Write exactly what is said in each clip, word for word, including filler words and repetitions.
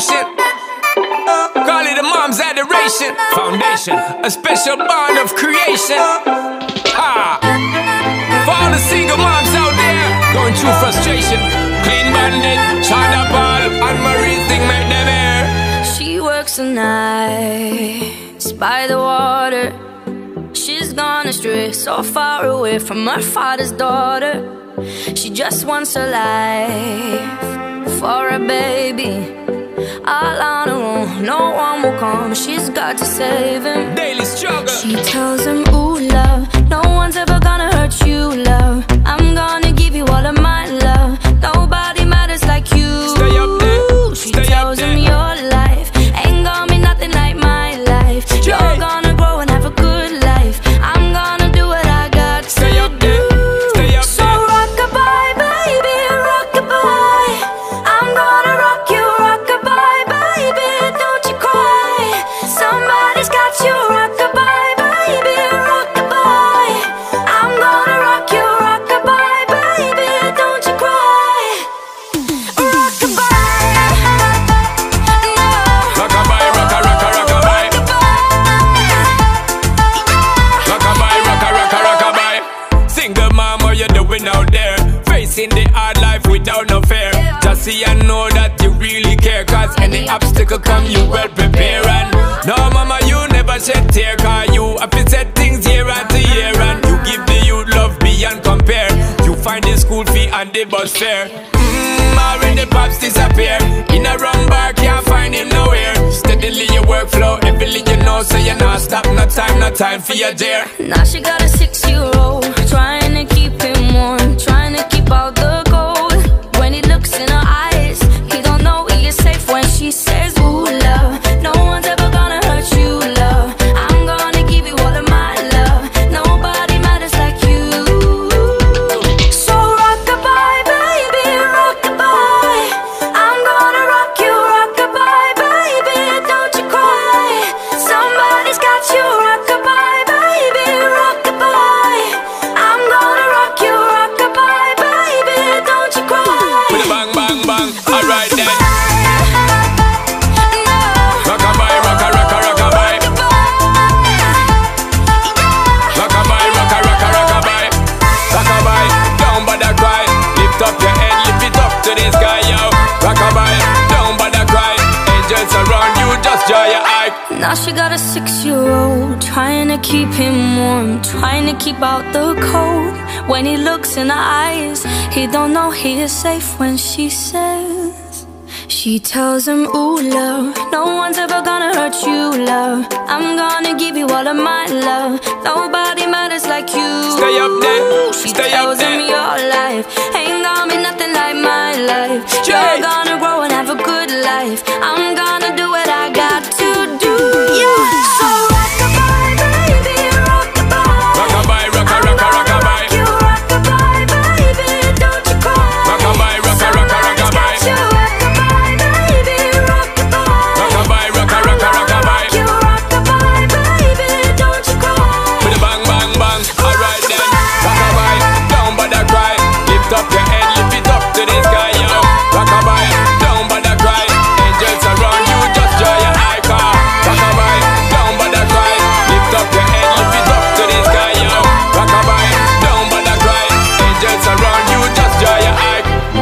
devotion. Call it a mom's adoration. Foundation, a special bond of creation. Ah. For all the single moms out there going through frustration, Clean Bandit, China Paul, and Marie thing make them air. She works the nights by the water. She's gone astray, so far away from her father's daughter. She just wants a life for a baby. All on her own, no one will come. She's got to save him. Daily struggle. She tells him, ooh, love, no one's ever gonna hurt you, love. I'm gonna give you all of my love. Nobody matters like you. Stay up there. She Stay tells up him there. your life ain't gonna be nothing like my life. You're Yeah. gonna grow and have a good life. I'm gonna do what I got Stay to up there. do. Stay up So there. rock-a-bye, baby, rock-a-bye. I'm gonna rock you, rock-a-bye, baby, don't you cry. Somebody's got you, rock-a-bye, baby, rock-a-bye. I'm gonna rock you, rock-a-bye, baby, don't you cry. Rock-a-bye, no. Rock-a-bye, rocka, rocka, rock-a-bye. Rock-a-bye, rocka, rocka, rock-a-bye. Single mom, what you doing out there? Facing the hard life without no fear. Just see and know that you really care. Cause any obstacle come, you well prepare. And no mama, you never shed tear. Cause you have to set things year after year. And you give the youth love beyond compare. You find the school fee and the bus fare. Mmm, already pops disappear. In a wrong bar, can't find him nowhere. Steadily your workflow, everything you know. So you not stop, no time, no time for your dear. Now she got a six-year-old, trying to keep him warm, trying to keep out the cold. When he looks in her eyes, he don't know he is safe when she says, ooh, love, no one's ever gonna hurt you, love. I'm gonna give you all of my love. Nobody matters like you. So rock-a-bye, baby, rock-a-bye. I'm gonna rock you, rock-a-bye, baby, don't you cry. Somebody's got you, rock-a-bye, baby, rock-a-bye. I'm gonna rock you, rock-a-bye, baby, don't you cry. With a bang, bang, bang. Alright then. No. Rock-a-bye, rocka, rocka, rock-a-bye. Rock-a-bye, rocka, rocka, rock-a-bye. Rock-a-bye, don't bother cry. Lift up your head, lift it up to the sky, yo. Rock-a-bye, don't bother cry. Angels around you, just draw your eye. Now she got a six-year-old, trying to keep him warm, trying to keep out the cold. When he looks in her eyes, he don't know he is safe when she says. She tells him, ooh, love, no one's ever gonna hurt you, love. I'm gonna give you all of my love. Nobody matters like you. Stay up there, She stay tells up him there. your life ain't gonna be nothing like my life. Yeah. You're gonna grow and have a good life. I'm gonna do what I got to do. Yeah. So rock-a-bye, baby, rock-a-bye. Rock-a-bye, rocka, rocka, rock-a-bye. You rock-a-bye, baby, don't you cry. Rock-a-bye, rocka, rocka, rock-a-bye. You rock-a-bye, baby, rock-a-bye. Rock-a-bye, rocka, rocka, rock-a-bye. You rock-a-bye, baby, don't you cry. With a bang, bang, bang. Alright then. Rock-a-bye, don't bother cry. Lift up your head, lift it up to the sky, yo. Rock-a-bye, don't bother cry. Angels around you, just draw your eye car. Rock-a-bye, don't bother cry. Lift up your head, lift it up to the sky, yo. Rock-a-bye, don't bother cry. Angels around you, just draw your eye.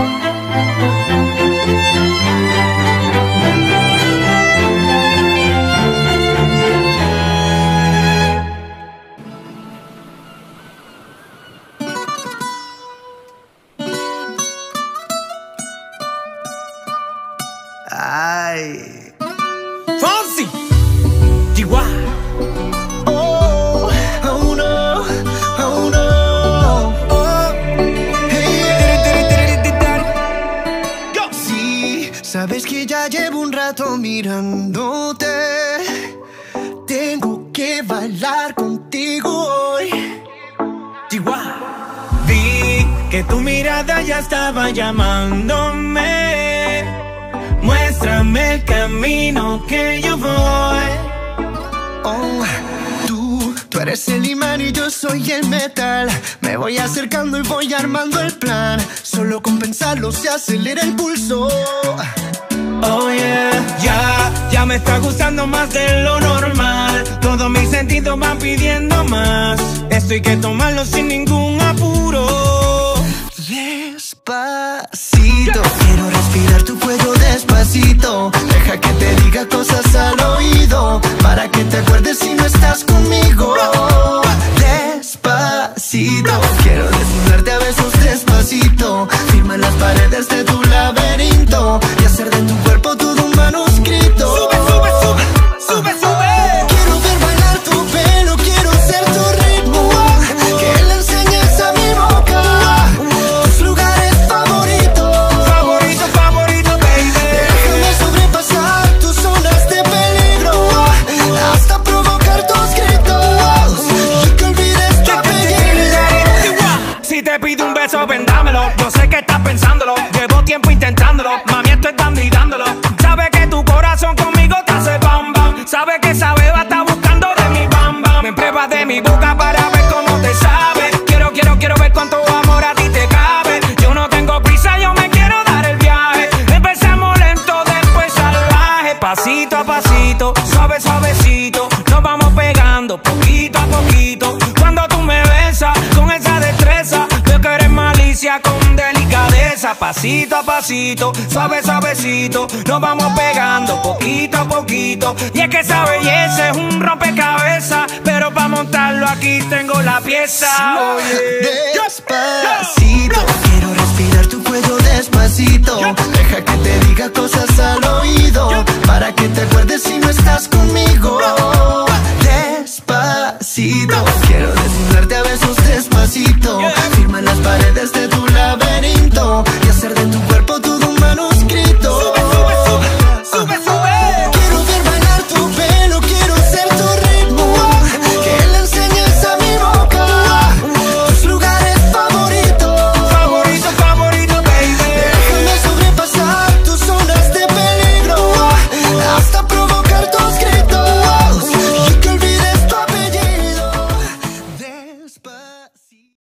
Ay. Fonzie, Chihuahua. Oh, oh no, oh no. Oh, hey, yeah. Sí, sabes que ya llevo un rato mirándote. Tengo que bailar contigo hoy. Chihuahua. Vi que tu mirada ya estaba llamándome. Muéstrame el camino que yo voy. Oh, tú, tú eres el imán y yo soy el metal. Me voy acercando y voy armando el plan. Solo con pensarlo se acelera el pulso. Oh yeah, me está gustando más de lo normal. Todos mis sentidos van pidiendo más. Esto hay que tomarlo sin ningún apuro. Despacito, quiero respirar tu cuello despacito. Deja que te diga cosas al oído, para que te acuerdes si no estás conmigo. Despacito, quiero desnudarte a besos despacito. Firma las paredes de tu laberinto y hacer de tu cuerpo todo un manuscrito. Sube, sube, sube, sube, sube. Quiero ver bailar tu pelo, quiero ser tu ritmo, que le enseñes a mi boca tus lugares favoritos. Favorito, favorito, baby. Déjame sobrepasar tus zonas de peligro, hasta provocar tus gritos y que olvides tu apellido. Si te pido un beso, ven dámelo. Yo sé que estás pensándolo, llevo tiempo intentándolo. Mami, esto es dando y dándolo. Sabe que tu corazón conmigo te hace bam bam. Sabe que esa beba está buscando de mi bam bam. Me pruebas de mi boca para ver cómo te sabe. Quiero, quiero, quiero ver cuánto amor a ti te cabe. Yo no tengo prisa, yo me quiero dar el viaje. Empecemos lento, después salvaje. Pasito a pasito, suave, suavecito. Nos vamos pegando poquito a poquito. Cuando tú me besas con esa destreza, veo que eres malicia con delicadeza. Pasito a pasito, suave, suavecito. Nos vamos pegando poquito a poquito. Y es que esa belleza es un rompecabezas, pero para montarlo aquí tengo la pieza. Oye. Despacito, quiero respirar tu cuello despacito. Deja que te diga cosas al oído, para que te acuerdes si no estás conmigo.